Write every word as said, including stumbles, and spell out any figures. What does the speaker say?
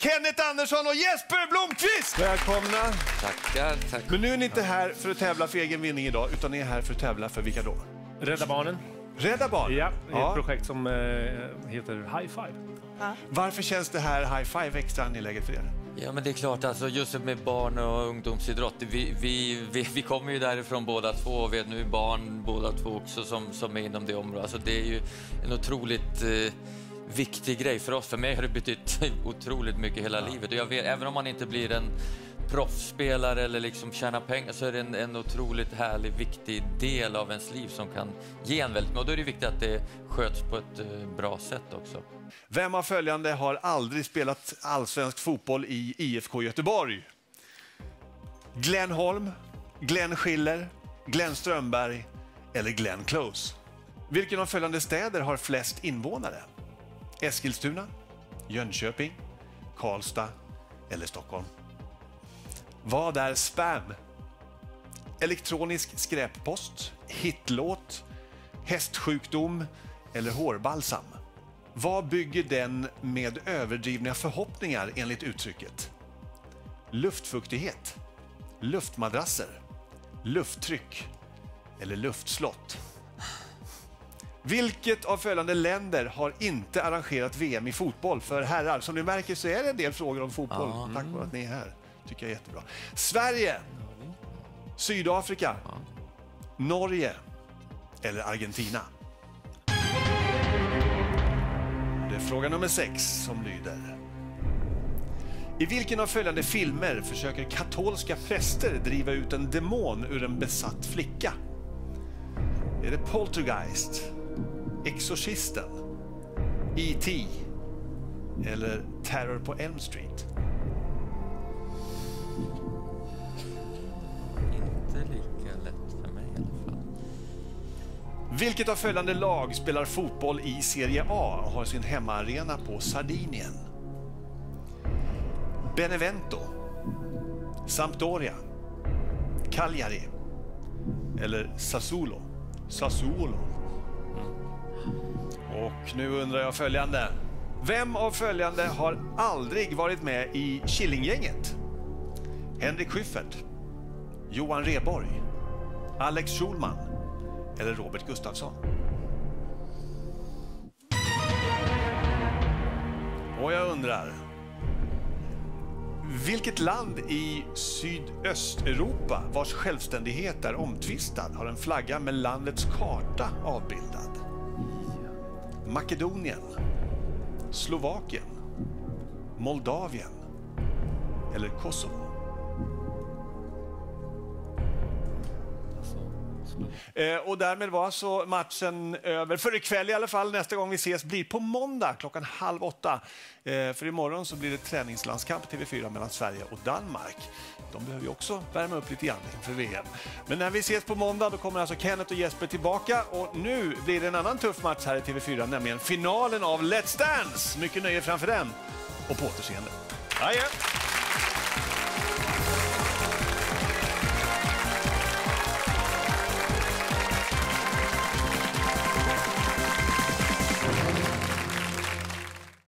Kenneth Andersson och Jesper Blomqvist! Välkomna! Tackar, tack. Men nu är ni inte här för att tävla för egen vinning idag, utan ni är här för att tävla för vilka då? Rädda Barnen. Rädda Barnen? Ja, det är ja. ett projekt som eh, heter High Five. Ja. Varför känns det här High Five extra angeläget för er? Ja, men det är klart, alltså, just med barn- och ungdomsidrott, vi, vi, vi, vi kommer ju därifrån båda två och vet nu barn båda två också som, som är inom det området. Alltså, det är ju en otroligt eh, viktig grej för oss. För mig har det betytt otroligt mycket hela ja. livet. Och jag vet, även om man inte blir en proffsspelare eller liksom tjäna pengar, så är det en, en otroligt härlig, viktig del av ens liv som kan ge en väldigt mycket. Och då är det viktigt att det sköts på ett uh, bra sätt också. Vem av följande har aldrig spelat allsvensk fotboll i I F K Göteborg? Glenn Holm, Glenn Schiller, Glenn Strömberg eller Glenn Close? Vilken av följande städer har flest invånare? Eskilstuna, Jönköping, Karlstad eller Stockholm? Vad är spam? Elektronisk skräppost, hitlåt, hästsjukdom eller hårbalsam? Vad bygger den med överdrivna förhoppningar enligt uttrycket? Luftfuktighet, luftmadrasser, lufttryck eller luftslott? Vilket av följande länder har inte arrangerat V M i fotboll för herrar? Som ni märker så är det en del frågor om fotboll. Mm. Tack för att ni är här. Tycker jag är jättebra. Sverige, Sydafrika, Norge eller Argentina? Det är fråga nummer sex som lyder. I vilken av följande filmer försöker katolska präster driva ut en demon ur en besatt flicka? Är det Poltergeist, Exorcisten, E T eller Terror på Elm Street? Inte lika lätt för mig i alla fall. Vilket av följande lag spelar fotboll i Serie A och har sin hemmaarena på Sardinien? Benevento, Sampdoria, Cagliari eller Sassuolo? Sassuolo. Och nu undrar jag följande. Vem av följande har aldrig varit med i Killinggänget? Henrik Schyffert, Johan Rheborg, Alex Schulman eller Robert Gustafsson? Och jag undrar, vilket land i Sydösteuropa vars självständighet är omtvistad har en flagga med landets karta avbildad? Makedonien, Slovakien, Moldavien eller Kosovo? Eh, och därmed var så matchen över för ikväll i alla fall. Nästa gång vi ses blir på måndag klockan halv åtta. Eh, för imorgon så blir det träningslandskamp T V fyra mellan Sverige och Danmark. De behöver ju också värma upp lite grann inför V M. Men när vi ses på måndag då kommer alltså Kenneth och Jesper tillbaka. Och nu blir det en annan tuff match här i T V fyra, nämligen finalen av Let's Dance. Mycket nöje framför den och på återseende. Adjö!